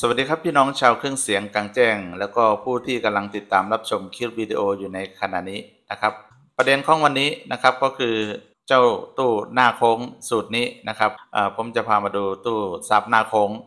สวัสดีครับพี่น้องชาวเครื่องเสียงกลางแจ้งแล้วก็ผู้ที่กำลังติดตามรับชมคลิปวิดีโออยู่ในขณะนี้นะครับประเด็นของวันนี้นะครับก็คือเจ้าตู้หน้าโค้งสูตรนี้นะครับผมจะพามาดูตู้ซับหน้าโค้ง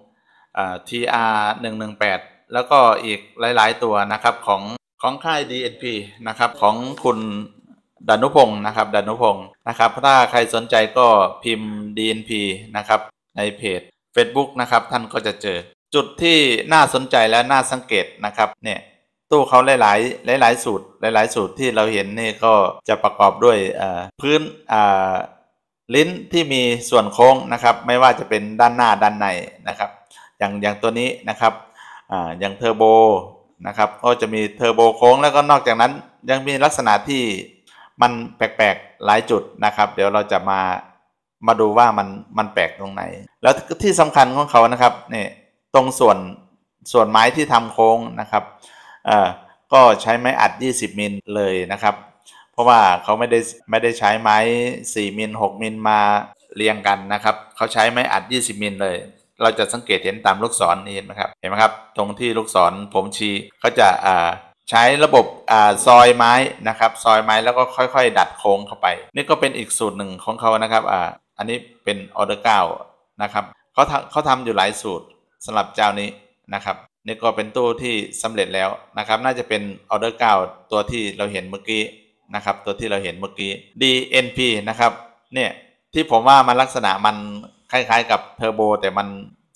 TR118แล้วก็อีกหลายๆตัวนะครับของค่าย DNP นะครับของคุณดนุพงศ์นะครับถ้าใครสนใจก็พิมพ์ DNP นะครับในเพจ Facebook นะครับท่านก็จะเจอจุดที่น่าสนใจและน่าสังเกตนะครับเนี่ยตู้เขาหลายสูตรที่เราเห็นนี่ก็จะประกอบด้วยพื้นลิ้นที่มีส่วนโค้งนะครับไม่ว่าจะเป็นด้านหน้าด้านในนะครับอย่างตัวนี้นะครับอย่างเทอร์โบนะครับก็จะมีเทอร์โบโค้งแล้วก็นอกจากนั้นยังมีลักษณะที่มันแปลกๆหลายจุดนะครับเดี๋ยวเราจะมาดูว่ามันแปลกตรงไหนแล้วที่สำคัญของเขานะครับนี่ตรงส่วนไม้ที่ทำโค้งนะครับก็ใช้ไม้อัด20มิลเลยนะครับเพราะว่าเขาไม่ได้ใช้ไม้4มิล6มิลมาเรียงกันนะครับเขาใช้ไม้อัด20มิลเลยเราจะสังเกตเห็นตามลูกศรนี่เห็นไหมครับตรงที่ลูกศรผมชี้เขาจะใช้ระบบซอยไม้นะครับซอยไม้แล้วก็ค่อยๆดัดโค้งเข้าไปนี่ก็เป็นอีกสูตรหนึ่งของเขานะครับอันนี้เป็นออเดอร์9นะครับเขาทำอยู่หลายสูตรสำหรับเจ้านี้นะครับนี่ก็เป็นตู้ที่สำเร็จแล้วนะครับน่าจะเป็นออเดอร์9ตัวที่เราเห็นเมื่อกี้นะครับตัวที่เราเห็นเมื่อกี้ DNP นะครับเนี่ยที่ผมว่ามันลักษณะมันคล้ายๆกับเทอร์โบแต่มัน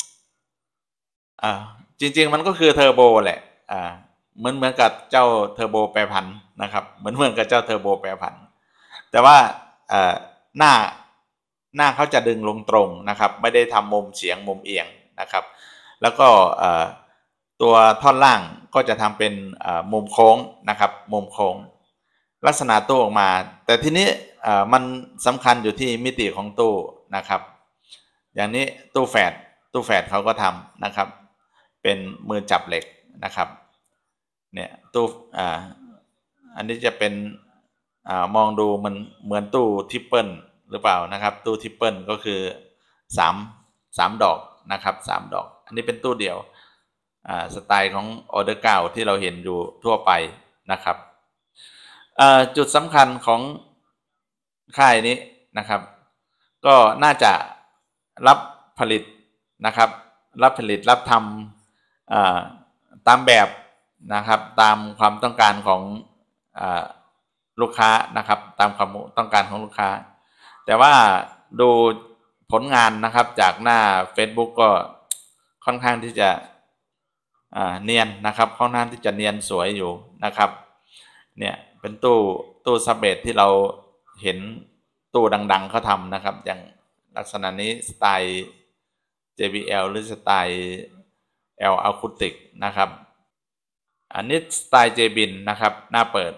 จริงๆมันก็คือเทอร์โบแหละเหมือนกับเจ้าเทอร์โบแปรผันนะครับเหมือนกับเจ้าเทอร์โบแปรผันแต่ว่าหน้าเขาจะดึงลงตรงนะครับไม่ได้ทำมุมเฉียงมุมเอียงนะครับแล้วก็ตัวท่อนล่างก็จะทำเป็นมุมโค้งนะครับมุมโค้งลักษณะตู้ออกมาแต่ทีนี้มันสำคัญอยู่ที่มิติของตู้นะครับอย่างนี้ตู้แฝดเขาก็ทำนะครับเป็นมือจับเหล็กนะครับเนี่ยตู้อันนี้จะเป็นมองดูมันเหมือนตู้ทิปเปิลหรือเปล่านะครับตู้ทิปเปิลก็คือ3ดอกนะครับ3ดอกอันนี้เป็นตู้เดียวสไตล์ของออเดอร์9ที่เราเห็นอยู่ทั่วไปนะครับจุดสำคัญของค่ายนี้นะครับก็น่าจะรับผลิตนะครับรับทำตามแบบนะครับตามความต้องการของลูกค้านะครับตามความต้องการของลูกค้าแต่ว่าดูผลงานนะครับจากหน้า Facebook ก็ค่อนข้างที่จะเนียนนะครับค่อนข้างที่จะเนียนสวยอยู่นะครับเนี่ยเป็นตู้ซับเบสที่เราเห็นตู้ดังๆเขาทำนะครับอย่างลักษณะนี้สไตล์ JBL หรือสไตล์ L Acoustic นะครับอันนี้สไตล์ JBIN นะครับหน้าเปิด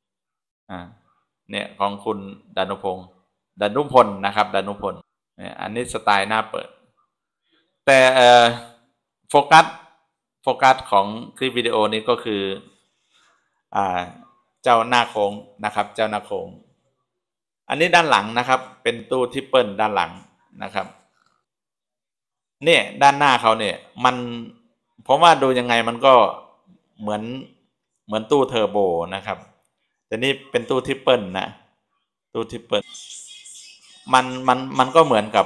เนี่ยของคุณดนุพลนะครับดนุพลเนี่ยอันนี้สไตล์หน้าเปิดแต่โฟกัสของคลิปวิดีโอนี้ก็คือเจ้าหน้าโค้งนะครับเจ้าหน้าโค้งอันนี้ด้านหลังนะครับเป็นตู้ทิปเปิลด้านหลังนะครับเนี่ยด้านหน้าเขาเนี่ยมันผมว่าดูยังไงมันก็เหมือนตู้เทอร์โบนะครับแต่นี่เป็นตู้ทิปเปิลนะตู้ทิปเปิลมันก็เหมือนกับ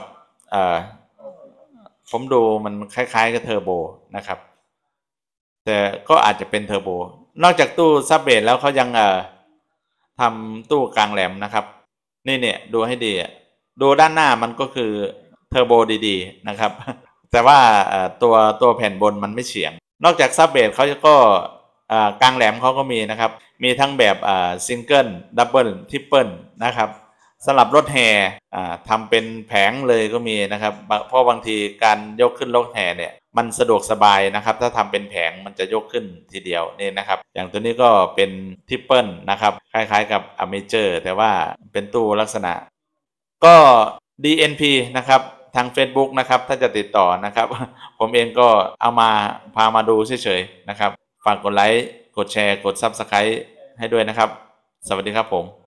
ผมดูมันคล้ายๆกับเทอร์โบนะครับแต่ก็อาจจะเป็นเทอร์โบนอกจากตู้ซับเบสแล้วเขายังทำตู้กลางแหลมนะครับนี่เนี่ยดูให้ดีดูด้านหน้ามันก็คือเทอร์โบดีๆนะครับแต่ว่าตัวแผ่นบนมันไม่เฉียงนอกจากซับเบสเขาก็กลางแหลมเขาก็มีนะครับมีทั้งแบบซิงเกิลดับเบิลทริปเปิลนะครับสำหรับรถแห่ทำเป็นแผงเลยก็มีนะครับเพราะบางทีการยกขึ้นรถแห่เนี่ยมันสะดวกสบายนะครับถ้าทำเป็นแผงมันจะยกขึ้นทีเดียวนี่นะครับอย่างตัวนี้ก็เป็นทริปเปิลนะครับคล้ายๆกับอเมเจอร์แต่ว่าเป็นตู้ลักษณะก็ DNP นะครับทาง Facebook นะครับถ้าจะติดต่อนะครับผมเองก็เอามาพามาดูเฉยๆนะครับฝากกดไลค์กดแชร์กด Subscribe ให้ด้วยนะครับสวัสดีครับผม